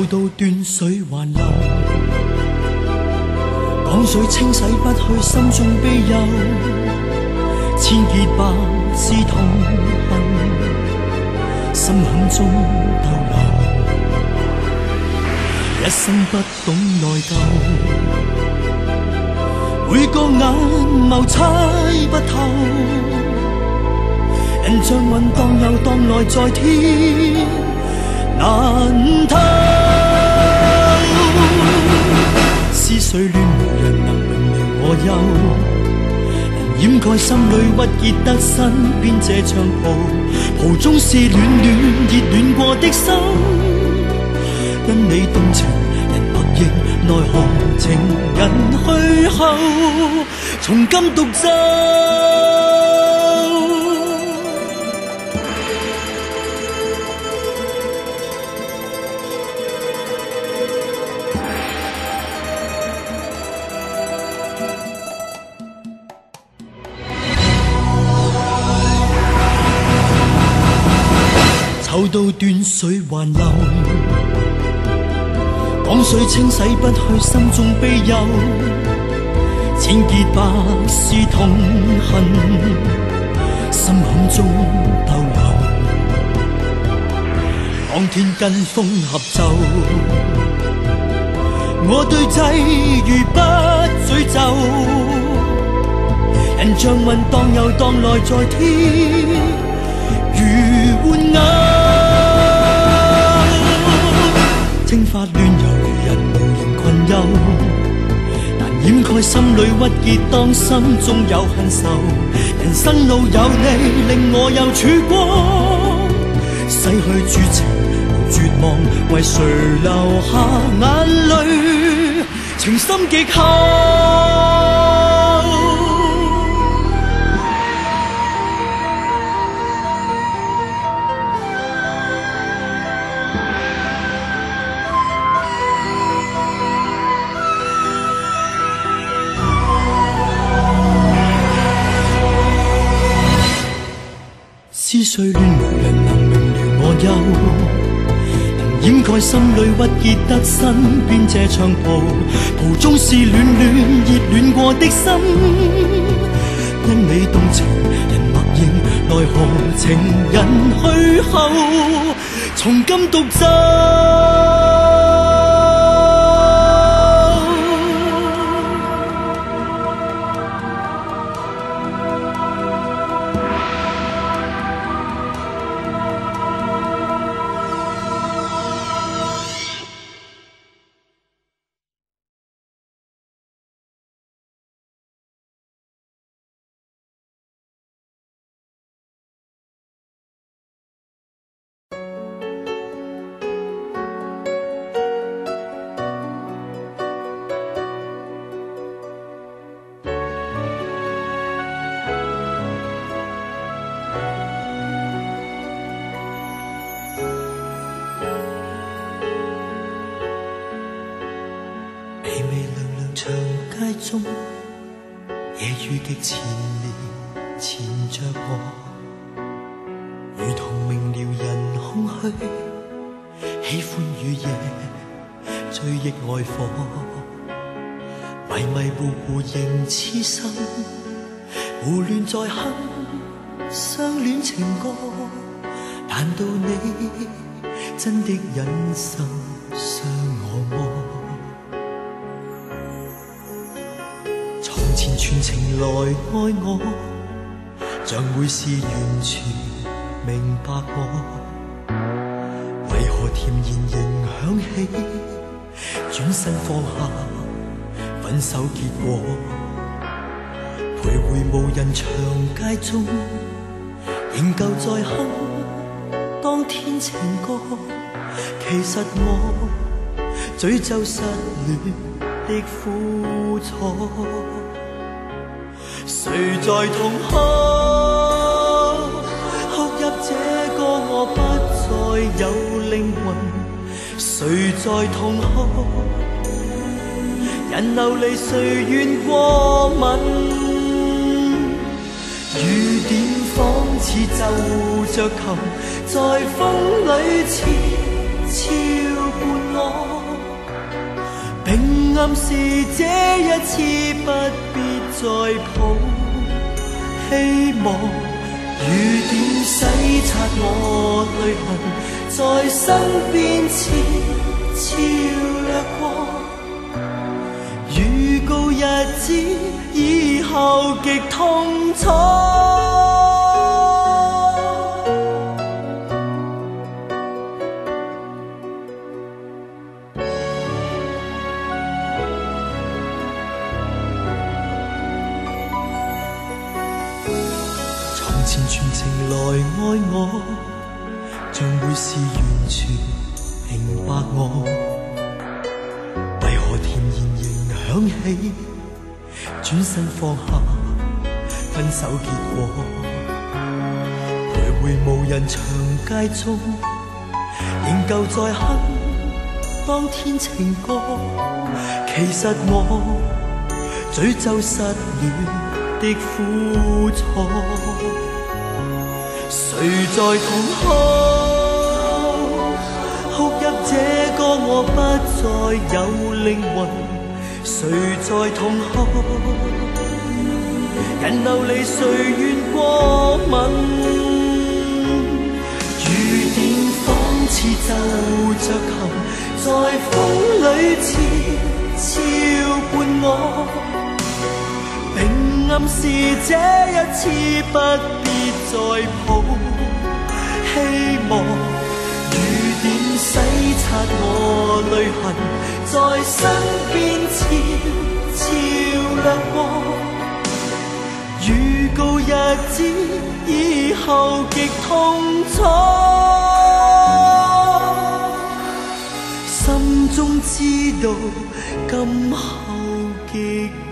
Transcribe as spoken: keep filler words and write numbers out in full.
到斷水還流，港水清洗不去心中悲憂，千結百絲痛恨，心坎中逗留，一生不懂內疚，每個眼眸猜不透，人像雲蕩又蕩來在天難透，思緒亂無人能明了我憂，能掩蓋心裏鬱結得身邊這長袍，袍中是暖暖熱戀過的心，因你動情人默認，奈何情人去後，從今獨奏。臭到斷水還流，港水清洗不去心中悲憂，千結百絲痛恨，心坎中逗留，當天跟風合奏，我對際遇不詛咒，人像雲蕩又蕩來在天如玩偶，蒸發亂猶如人無形困憂，難掩蓋心裏鬱結，當心中有恨愁，人生路有你令我有曙光，逝去諸情無絕望，為誰流下眼淚，情深極厚。思緒亂無人能明了我憂，能掩蓋心裏鬱結得身邊這長袍，袍中是暖暖熱戀過的心，因你動情人默認，奈何情人去後，從今獨奏。中夜雨極纏綿纏着我，如同明了人空虛，喜歡雨夜追憶愛火，迷迷糊糊仍痴心，胡亂在哼相戀情歌，難道你真的忍心傷我麼？全情來愛我，像會是完全明白我，為何甜言仍響起，轉身放下，分手結果，徘徊無人長街中，仍舊在哼當天情歌，其實我詛咒失戀的苦楚。誰在痛哭？哭泣這個我不再有靈魂。誰在痛哭？人流離誰願過問？雨點仿似奏着琴，在風裏纏超伴我，並暗示這一次不必再抱希望。雨點洗刷我淚痕，在身邊悄悄掠過。預告日子以後極痛楚。從前全情來愛我，將會是完全明白我。為何甜言仍響起，轉身放下分手結果。徘徊無人長街中，仍舊在哼當天情歌。其實我詛咒失戀的苦楚，誰在痛哭？哭泣這個我不再有靈魂，誰在痛哭？人流離誰願過問？雨點仿似皺着痕，在風裏悄悄伴我。並暗示這一次不必再抱希望。雨點洗刷我淚痕，在身邊悄悄掠過。預告日子以後極痛楚，心中知道今後極